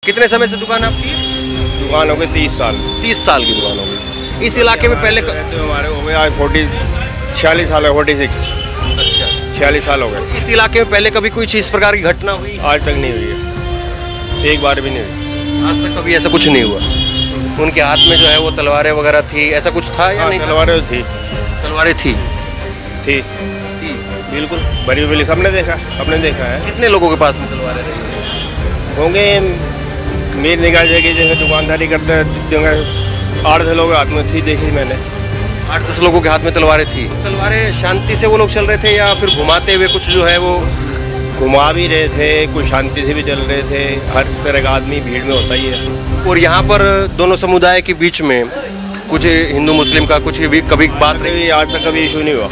कितने समय से दुकान आपकी? दुकान हो गई 30 साल। 30 साल की दुकान हो गई। इस इलाके में पहले हमारे हो गए आज 46 साल है, 46। अच्छा, 46 साल हो गए। इस इलाके में पहले कभी कोई इस प्रकार की घटना हुई? आज तक नहीं हुई है, एक बार भी नहीं हुई। आज तक कभी ऐसा कुछ नहीं हुआ? उनके हाथ में जो है वो तलवारें वगैरह थी, ऐसा कुछ था या नहीं? तलवारें थी। तलवारें थी? थी बिल्कुल, बड़ी बड़ी सबने देखा है। कितने लोगों के पास में तलवारें रही होंगे? मेरी निगाह जगह जैसे दुकानदारी करते हैं 8-10 लोग हाथ में थी, देखी मैंने। 8-10 लोगों के हाथ में तलवारें थी। तलवारें शांति से वो लोग चल रहे थे या फिर घुमाते हुए कुछ जो है वो? घुमा भी रहे थे, कुछ शांति से भी चल रहे थे। हर तरह का आदमी भीड़ में होता ही है। और यहाँ पर दोनों समुदाय के बीच में कुछ हिंदू मुस्लिम का कुछ भी कभी बात रही? आज तक कभी इशू नहीं हुआ।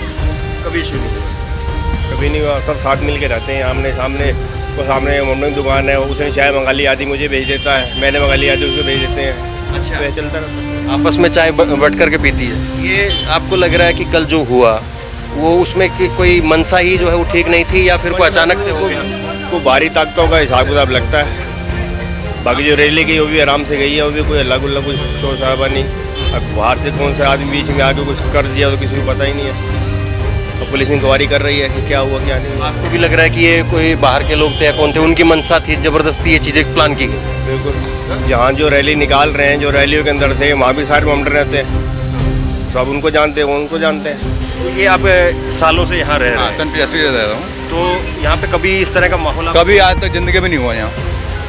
कभी इशू नहीं? कभी नहीं हुआ। सब साथ मिल के रहते हैं। आमने सामने मम्मी की दुकान है, उसने चाय मंगा ली, आदि मुझे भेज देता है, मैंने मंगा ली, आदि उसको भेज देते हैं। अच्छा, चलता रहता है। आपस में चाय बट करके पीती है। ये आपको लग रहा है कि कल जो हुआ वो उसमें कोई मंशा ही जो है वो ठीक नहीं थी या फिर कोई अचानक से हो गया? को बाहरी ताकतों का हिसाब किताब लगता है। बाकी जो रैली गई वो भी आराम से गई है, वो भी कोई अल्लाह गुल्ला कुछ शोर शराबा नहीं। अब बाहर से कौन सा आदमी बीच में आके कुछ कर दिया तो किसी को पता ही नहीं है। तो पुलिस इंक्वायरी कर रही है कि क्या हुआ क्या नहीं। आपको भी लग रहा है कि ये कोई बाहर के लोग थे या कौन थे, उनकी मंशा थी, जबरदस्ती ये चीज़ें प्लान की गई? बिल्कुल। जहाँ जो रैली निकाल रहे हैं, जो रैलियों के अंदर थे, वहाँ भी सारे मेंबर रहते हैं, सब उनको जानते हैं, वो उनको जानते हैं। तो ये आप सालों से यहाँ रह रहे हैं? सन 85 से रह रहा हूँ। तो यहाँ पे कभी इस तरह का माहौल कभी आज तक जिंदगी में नहीं हुआ यहाँ।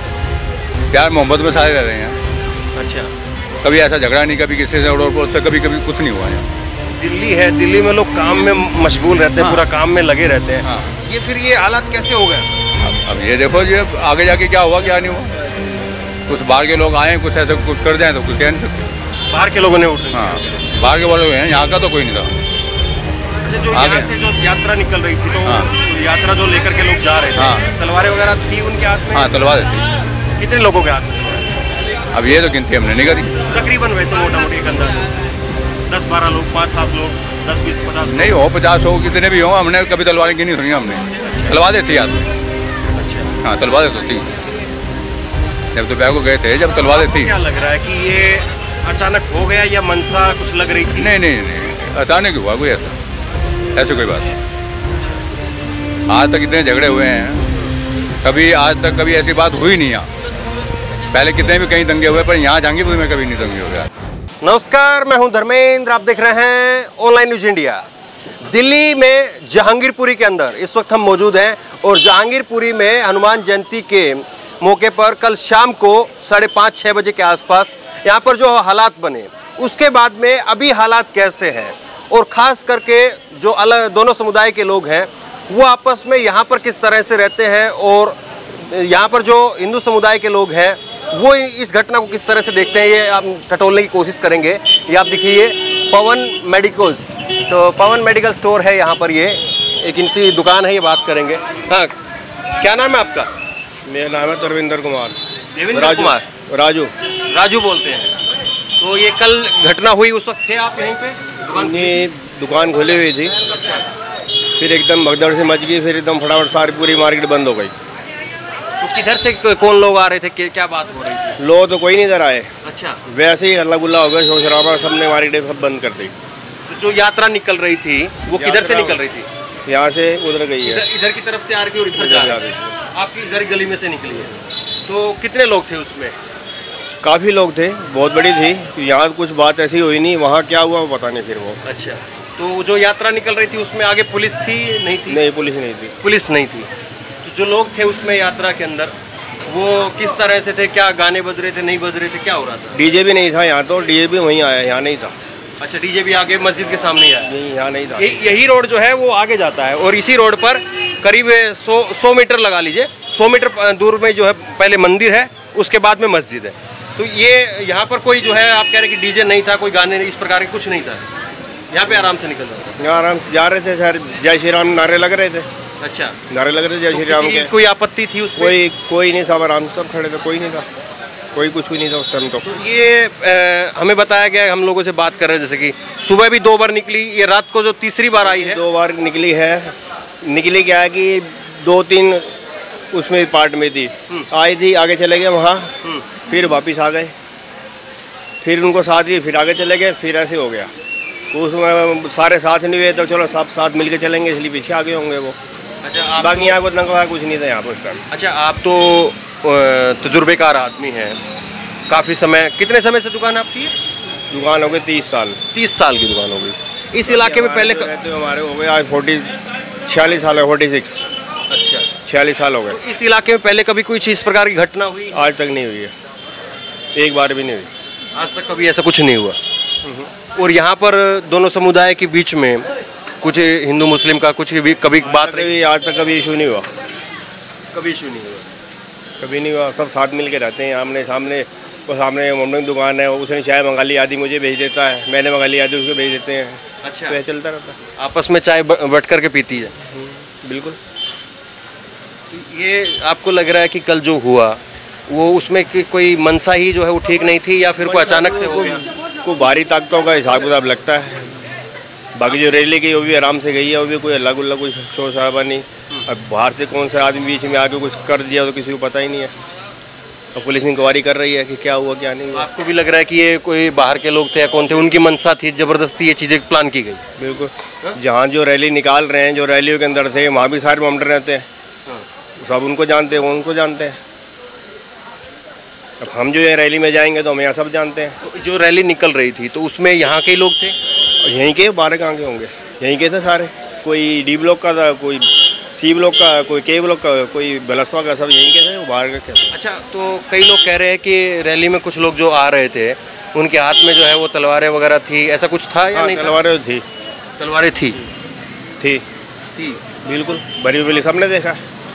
प्यार मोहब्बत में सारे रह रहे हैं। अच्छा, कभी ऐसा झगड़ा नहीं, कभी किसी से उड़ोड़ से कभी कुछ नहीं हुआ यहाँ। दिल्ली है, दिल्ली में लोग काम में मशगूल रहते हैं, पूरा काम में लगे रहते हैं। ये फिर ये हालात कैसे हो गए? अब ये देखो, ये आगे जाके क्या हुआ क्या नहीं हुआ। कुछ बाहर के लोग आए, कुछ ऐसा कुछ कर जाए तो कुछ कह नहीं सकते। बाहर के लोगों ने उठ? हाँ, बाहर के वाले हैं, यहाँ का तो कोई नहीं था। अच्छा, जो यहाँ से जो यात्रा निकल रही थी, तो यात्रा जो लेकर के लोग जा रहे थे, तलवारें वगैरह थी उनके हाथ में? हाँ, तलवारें थी। कितने लोगों के हाथ में? अब ये तो गिनती हमने नहीं करी। तकरीबन वैसे मोटा मोटी एक अंदाजा 10-12 लोग, 5-7 लोग, 10-20-50 नहीं हो, 50 हो, कितने भी हो, हमने कभी तलवारें गिनी सुनी हमने। तलवारें थी हाथ में। अच्छा, हाँ, तलवारें तो थी। जब दोपहर को गए थे, जब तलवारें थी। क्या लग रहा है कि ये अचानक हो गया या मंशा कुछ लग रही थी? नहीं, अचानक हुआ कोई ऐसी कोई बात नहीं। आज तक इतने झगड़े हुए हैं, कभी आज तक कभी ऐसी बात हुई नहीं यहाँ। पहले कितने भी कहीं दंगे हुए, पर यहाँ जहांगीरपुर में कभी नहीं दंगे हुए। नमस्कार, मैं हूं धर्मेंद्र, आप देख रहे हैं ऑनलाइन न्यूज इंडिया। दिल्ली में जहांगीरपुरी के अंदर इस वक्त हम मौजूद हैं और जहांगीरपुरी में हनुमान जयंती के मौके पर कल शाम को 5:30-6 बजे के आसपास यहाँ पर जो हालात बने, उसके बाद में अभी हालात कैसे हैं और ख़ास करके जो अलग दोनों समुदाय के लोग हैं वो आपस में यहाँ पर किस तरह से रहते हैं और यहाँ पर जो हिंदू समुदाय के लोग हैं वो इस घटना को किस तरह से देखते हैं, ये आप टटोलने की कोशिश करेंगे। ये आप देखिए पवन मेडिकल्स, तो पवन मेडिकल स्टोर है यहाँ पर, ये एक इनसी दुकान है, ये बात करेंगे। हाँ, क्या नाम है आपका? मेरा नाम है देवेंद्र कुमार। देवेंद्र कुमार? राजू बोलते हैं। तो ये कल घटना हुई, उस वक्त थे आप यहीं पे? दुकान खुली हुई थी। अच्छा। फिर एकदम भगदड़ से मच गई, फिर एकदम फटाफट सारी पूरी मार्केट बंद हो गई। तो किधर से कौन लोग आ रहे थे, क्या बात हो रही थी? लोग तो कोई नहीं इधर आए। अच्छा, वैसे ही हल्ला गुल्ला हो गया, शोर शराबा, सबने मार्केट सब बंद कर दी। तो जो यात्रा निकल रही थी वो किधर से निकल रही थी? यहाँ से उधर गई है, इधर की तरफ से आ रही थी और इधर जा रही थी। आपकी इधर गली में से निकली है। तो कितने लोग थे उसमें? काफ़ी लोग थे, बहुत बड़ी थी। यहाँ कुछ बात ऐसी हुई नहीं, वहाँ क्या हुआ वो पता नहीं फिर वो। अच्छा, तो जो यात्रा निकल रही थी उसमें आगे पुलिस थी नहीं थी? नहीं, पुलिस नहीं थी। पुलिस नहीं थी। तो जो लोग थे उसमें यात्रा के अंदर वो किस तरह से थे, क्या गाने बज रहे थे, नहीं बज रहे थे, क्या हो रहा था? डीजे भी नहीं था यहाँ, तो डीजे भी वहीं आया, यहाँ नहीं था। अच्छा, डीजे भी आगे मस्जिद के सामने ही आया? नहीं, यहाँ नहीं था। यही रोड जो है वो आगे जाता है और इसी रोड पर करीब 100 मीटर लगा लीजिए, 100 मीटर दूर में जो है पहले मंदिर है, उसके बाद में मस्जिद है। तो ये यहाँ पर कोई जो है आप कह रहे कि डीजे नहीं था, कोई गाने इस प्रकार के कुछ नहीं था, यहाँ पे आराम से निकल रहा था? यहाँ आराम जा रहे थे सर, जय श्री राम नारे लग रहे थे। अच्छा, नारे लग रहे थे जय श्री राम के। कोई आपत्ति थी उसमें? कोई नहीं था, आराम से सब खड़े थे, कोई नहीं था, कोई कुछ भी नहीं था उस टाइम। तो ये हमें बताया गया, हम लोगों से बात कर रहे हैं, जैसे कि सुबह भी 2 बार निकली, ये रात को जो तीसरी बार आई है? 2 बार निकली है। निकली क्या है कि 2-3 उसमें पार्ट में थी, आई थी, आगे चले गए वहाँ, फिर वापस आ गए, फिर उनको साथ ही फिर आगे चले गए, फिर ऐसे हो गया। तो उसमें सारे साथ नहीं हुए तो चलो सब साथ मिल के चलेंगे, इसलिए पीछे आगे होंगे वो। अच्छा, बाकी यहाँ को दंगा कुछ नहीं था यहाँ पर उस टाइम। अच्छा, आप तो तजुर्बेकार आदमी हैं, काफ़ी समय, कितने समय से दुकान आपकी है? दुकान हो गई 30 साल। 30 साल की दुकान हो गई। इस इलाके में पहले तो हमारे हो गए आज 46 साल है, 46। अच्छा, 46 साल हो गए। तो इस इलाके में पहले कभी कोई चीज़ प्रकार की घटना हुई? आज तक नहीं हुई है, एक बार भी नहीं हुई आज तक कभी ऐसा कुछ नहीं हुआ। और यहाँ पर दोनों समुदाय के बीच में कुछ हिंदू मुस्लिम का कुछ भी कभी बात रही? आज तक कभी इशू नहीं हुआ, कभी इशू नहीं हुआ। कभी नहीं हुआ। सब साथ मिल के रहते हैं, आमने सामने। वो सामने मम्मी की दुकान है, उसने चाय मंगा ली, आधी मुझे भेज देता है, मैंने मंगा ली, आधी उसको भेज देते हैं। अच्छा, तो चलता रहता है। आपस में चाय बट करके पीती है। बिल्कुल। ये आपको लग रहा है कि कल जो हुआ वो उसमें कोई मनसा ही जो है वो ठीक नहीं थी, या फिर कोई अचानक से हो गया? को बाहरी ताकतों का हिसाब किताब लगता है। बाकी जो रैली गई वो भी आराम से गई है, वो भी कोई अल्लाह गुल्ला कोई शोर शराबा नहीं। अब बाहर से कौन सा आदमी बीच में आके कुछ कर दिया तो किसी को पता ही नहीं है। और पुलिस इंक्वायरी कर रही है कि क्या हुआ क्या नहीं हुआ। आपको भी लग रहा है कि ये कोई बाहर के लोग थे या कौन थे, उनकी मनसा थी, जबरदस्ती ये चीज़ें प्लान की गई? बिल्कुल। जहाँ जो रैली निकाल रहे हैं, जो रैलियों के अंदर थे, वहाँ भी सारे मेंबर रहते हैं, सब उनको जानते हैं, वो उनको जानते हैं। अब हम जो ये रैली में जाएंगे तो हम यहाँ सब जानते हैं। तो जो रैली निकल रही थी तो उसमें यहाँ के लोग थे? और यहीं के, बाहर कहाँ के होंगे, यहीं के थे सारे। कोई डी ब्लॉक का था, कोई सी ब्लॉक का, कोई के ब्लॉक का, कोई बलसवा का, सब यहीं के थे, वो बाहर के थे। अच्छा, तो कई लोग कह रहे हैं कि रैली में कुछ लोग जो आ रहे थे उनके हाथ में जो है वो तलवारें वगैरह थी, ऐसा कुछ था या नहीं? तलवारें थी। तलवारें थी? थी बिल्कुल, भरी भरी, सबने देखा,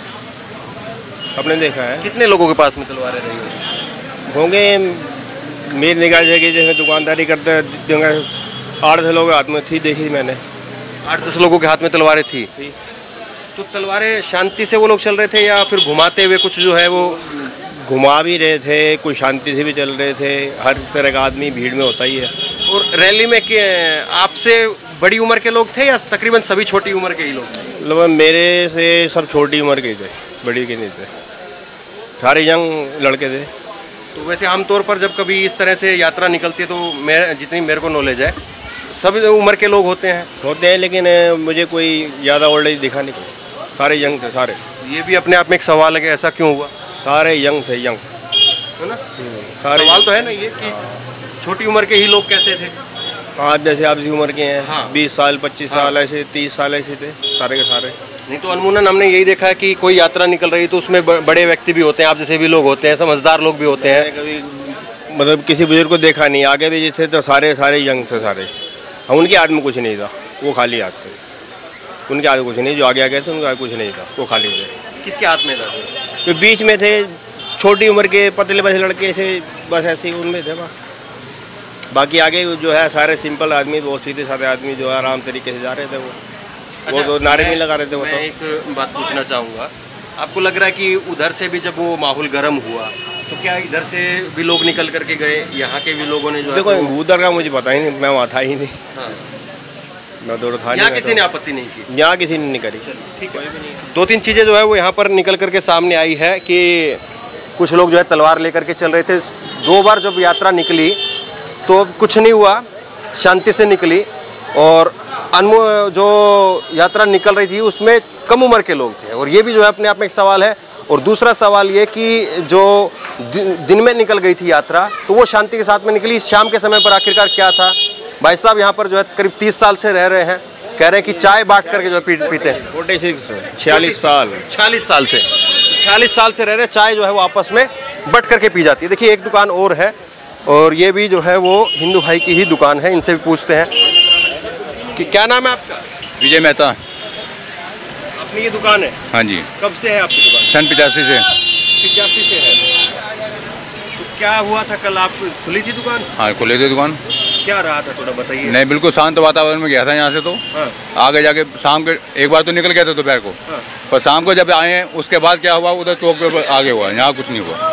सबने देखा है। कितने लोगों के पास में तलवारें रही होंगे? मेरी निगाह से कि जैसे दुकानदारी करते हैं 8-10 लोग हाथ में थी, देखी मैंने। 8-10 लोगों के हाथ में तलवारें थी? तो तलवारें शांति से वो लोग चल रहे थे या फिर घुमाते हुए कुछ जो है वो? घुमा भी रहे थे, कुछ शांति से भी चल रहे थे। हर तरह का आदमी भीड़ में होता ही है। और रैली में आपसे बड़ी उम्र के लोग थे या तकरीबन सभी छोटी उम्र के ही लोग थे? मतलब मेरे से सब छोटी उम्र के थे, बड़ी के नहीं थे, सारे यंग लड़के थे। तो वैसे आमतौर पर जब कभी इस तरह से यात्रा निकलती है तो जितनी मेरे को नॉलेज है सभी उम्र के लोग होते हैं, लेकिन मुझे कोई ज़्यादा ओल्ड एज दिखा नहीं, सारे यंग थे सारे। ये भी अपने आप में एक सवाल है कि ऐसा क्यों हुआ? सारे यंग थे, यंग, है ना? सारे सवाल तो है ना ये कि छोटी उम्र के ही लोग कैसे थे? हाँ, जैसे आपकी उम्र के हैं। हाँ। 20 साल 25 साल ऐसे, 30 साल ऐसे थे सारे के सारे। नहीं तो अनमुनन हमने यही देखा है कि कोई यात्रा निकल रही तो उसमें बड़े व्यक्ति भी होते हैं, आप जैसे भी लोग होते हैं, समझदार लोग भी होते हैं। कभी मतलब किसी बुजुर्ग को देखा नहीं, आगे भी थे तो सारे यंग थे सारे। हाँ, उनके हाथ में कुछ नहीं था, वो खाली हाथ थे। उनके हाथ में कुछ नहीं, जो आगे थे उनके हाथ कुछ नहीं था, वो खाली थे। किसके हाथ में था? तो बीच में थे छोटी उम्र के पतले बसे लड़के से, बस ऐसे ही उनमें थे वहाँ। बाकी आगे जो है सारे सिंपल आदमी, वो सीधे साधे आदमी जो आराम तरीके से जा रहे थे। वो तो नारे नहीं लगा रहे थे। वो मैं तो एक बात पूछना चाहूँगा, आपको लग रहा है कि उधर से भी जब वो माहौल गर्म हुआ तो क्या इधर से भी लोग निकल करके गए? यहाँ के भी लोगों ने जो देखो, उधर का मुझे पता ही नहीं, मैं वहाँ था ही नहीं। हाँ। मैं उधर था यहाँ किसी ने आपत्ति नहीं की? यहाँ किसी ने नहीं करी। ठीक है। 2-3 चीज़ें जो है वो यहाँ पर निकल करके सामने आई है कि कुछ लोग जो है तलवार लेकर के चल रहे थे। 2 बार जब यात्रा निकली तो कुछ नहीं हुआ, शांति से निकली। और जो यात्रा निकल रही थी उसमें कम उम्र के लोग थे, और ये भी जो है अपने आप में एक सवाल है। और दूसरा सवाल ये कि जो दिन में निकल गई थी यात्रा तो वो शांति के साथ में निकली, शाम के समय पर आखिरकार क्या था? भाई साहब यहाँ पर जो है करीब 30 साल से रह रहे हैं, कह रहे हैं कि चाय बांट करके जो है पीते हैं। 46 साल 46 साल से 46 साल से रह रहे, चाय जो है वो आपस में बट करके पी जाती है। देखिए एक दुकान और है, और ये भी जो है वो हिंदू भाई की ही दुकान है। इनसे भी पूछते हैं कि क्या नाम है आपका? विजय मेहता। अपनी ये दुकान है? हाँ जी। कब से है आपकी दुकान? सन 85 से। 85 से है। तो क्या हुआ था कल? आप खुली थी दुकान? हाँ, खुले थे दुकान। क्या रहा था थोड़ा बताइए। नहीं, बिल्कुल शांत वातावरण में गया था यहाँ से। तो हाँ। आगे जाके शाम के एक बार तो निकल गया था दोपहर को। हाँ। पर शाम को जब आए उसके बाद क्या हुआ, उधर चौक पे आगे हुआ, यहाँ कुछ नहीं हुआ।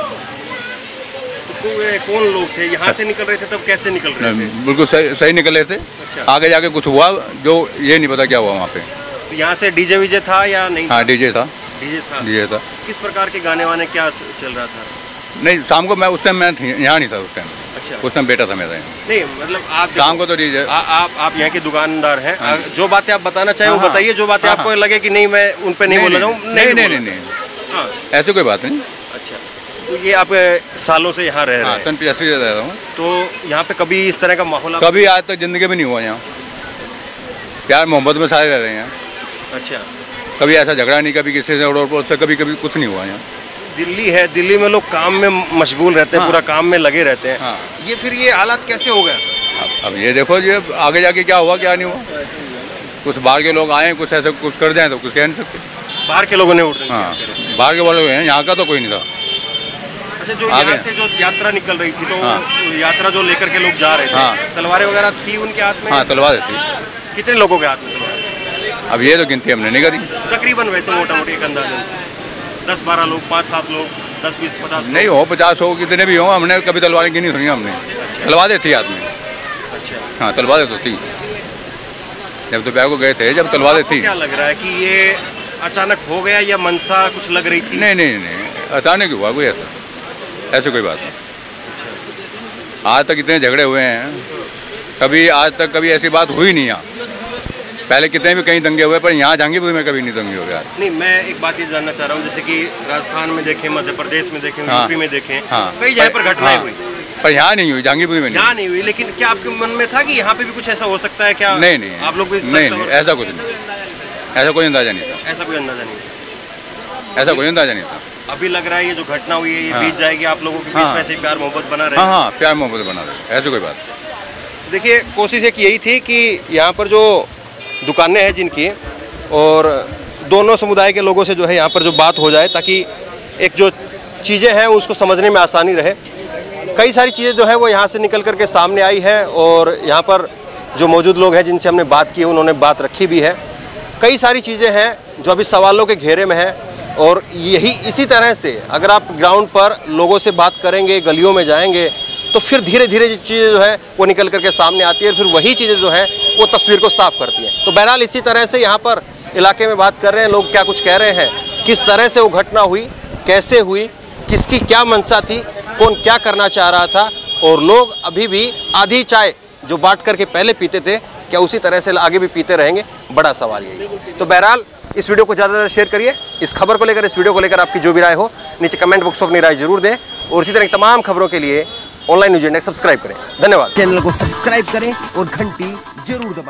तो कौन लोग थे? यहाँ से निकल रहे थे तब? कैसे निकल रहे थे? बिल्कुल सही निकल रहे थे। अच्छा। आगे जाके कुछ हुआ जो ये नहीं पता क्या हुआ वहाँ पे। तो यहाँ से डीजे वीजे था या नहीं? हाँ, डीजे था। डीजे था? डीजे था। किस प्रकार के गाने वाने क्या चल रहा था? नहीं, शाम को मैं उस टाइम मैं यहाँ नहीं था उस टाइम। अच्छा, उस टाइम बेटा था मेरा। नहीं मतलब आप शाम को तो डीजे। आप यहाँ के दुकानदार हैं, हाँ। जो बातें आप बताना चाहें वो हाँ, बताइए, जो बातें हाँ, आपको लगे कि नहीं मैं उन पे नहीं बोल रहा हूँ। नहीं, हाँ, ऐसी कोई बात नहीं। अच्छा, तो ये आप सालों से यहाँ रह रहे हैं? सन 85 से रह रहा हूँ। तो यहाँ पे कभी इस तरह का माहौल कभी आज तक जिंदगी में नहीं हुआ यहाँ। प्यार मोहब्बत में सारे रह रहे हैं। अच्छा, कभी ऐसा झगड़ा नहीं, कभी किसी से रोड से कभी कुछ नहीं हुआ यहाँ। दिल्ली है, दिल्ली में लोग काम में मशगूल रहते हैं, हाँ। पूरा काम में लगे रहते हैं। हाँ। ये फिर ये हालात कैसे हो गए? अब ये देखो, ये आगे जाके क्या हुआ क्या नहीं हुआ। कुछ बाहर के लोग आए, कुछ ऐसे कुछ कर जाए तो कुछ कह नहीं सकते। बाहर के लोगों ने उठ हाँ, बाहर के वाले हैं, यहाँ का तो कोई नहीं था। अच्छा, जो यहाँ से जो यात्रा निकल रही थी, तो हाँ। यात्रा जो लेकर के लोग जा रहे थे, हाँ। तलवारें वगैरह थी उनके हाथ में? हाँ, तलवार थी। कितने लोगों के हाथ में तलवार? अब ये तो गिनती हमने नहीं करी। तकरीबन वैसे मोटा मोटी एक अंदाजा 10-12 लोग, 5-7 लोग, 10-20-50 नहीं हो, 50 हो, कितने भी हो, हमने कभी तलवारें गिनी सुनी हमने। तलवारें थी हाथ में। अच्छा, हाँ, तलवारें तो थी। जब दोपहर को गए थे, जब तलवारें थी। क्या लग रहा है कि ये अचानक हो गया या मनसा कुछ लग रही थी? नहीं, अचानक हुआ कोई ऐसे कोई बात नहीं। आज तक इतने झगड़े हुए हैं, कभी आज तक कभी ऐसी बात हुई नहीं यहाँ। पहले कितने भी कहीं दंगे हुए, पर यहाँ जहांगीरपुर में कभी नहीं दंगे हुए। नहीं, मैं एक बात ये जानना चाह रहा हूँ, जैसे कि राजस्थान में देखें, मध्य प्रदेश में देखें, हाँ। यूपी में देखें, हाँ। कई जगह पर घटनाएं हुई, पर यहाँ नहीं हुई, जहांगीरपुर में यहाँ नहीं हुई। लेकिन क्या आपके मन में था कि यहाँ पे भी कुछ ऐसा हो सकता है क्या? नहीं, आप लोग को इस नहीं, ऐसा कुछ नहीं, ऐसा कोई अंदाजा नहीं था। ऐसा कोई अंदाजा नहीं? ऐसा कोई अंदाजा नहीं था। अभी लग रहा है ये जो घटना हुई है, ये बीत जाएगी, आप लोगों के बीच हाँ। में से प्यार मोहब्बत बना रहे? हाँ, प्यार मोहब्बत बना रहे, ऐसी कोई बात। देखिए, कोशिश एक यही थी कि यहाँ पर जो दुकानें हैं जिनकी, और दोनों समुदाय के लोगों से जो है यहाँ पर जो बात हो जाए, ताकि एक जो चीज़ें हैं उसको समझने में आसानी रहे। कई सारी चीज़ें जो है वो यहाँ से निकल करके सामने आई है, और यहाँ पर जो मौजूद लोग हैं जिनसे हमने बात की, उन्होंने बात रखी भी है। कई सारी चीज़ें हैं जो अभी सवालों के घेरे में हैं, और यही इसी तरह से अगर आप ग्राउंड पर लोगों से बात करेंगे, गलियों में जाएंगे, तो फिर धीरे धीरे जो चीज़ें जो है वो निकल करके सामने आती है, और फिर वही चीज़ें जो हैं वो तस्वीर को साफ करती हैं। तो बहरहाल इसी तरह से यहाँ पर इलाके में बात कर रहे हैं लोग, क्या कुछ कह रहे हैं, किस तरह से वो घटना हुई, कैसे हुई, किसकी क्या मंशा थी, कौन क्या करना चाह रहा था, और लोग अभी भी आधी चाय जो बांट करके पहले पीते थे, क्या उसी तरह से आगे भी पीते रहेंगे? बड़ा सवाल यही। तो बहरहाल इस वीडियो को ज़्यादा से ज़्यादा शेयर करिए। इस खबर को लेकर, इस वीडियो को लेकर आपकी जो भी राय हो नीचे कमेंट बॉक्स में अपनी राय जरूर दें, और इसी तरह की तमाम खबरों के लिए ऑनलाइन न्यूज़ इंडिया सब्सक्राइब करें। धन्यवाद। चैनल को सब्सक्राइब करें और घंटी जरूर दबाएं।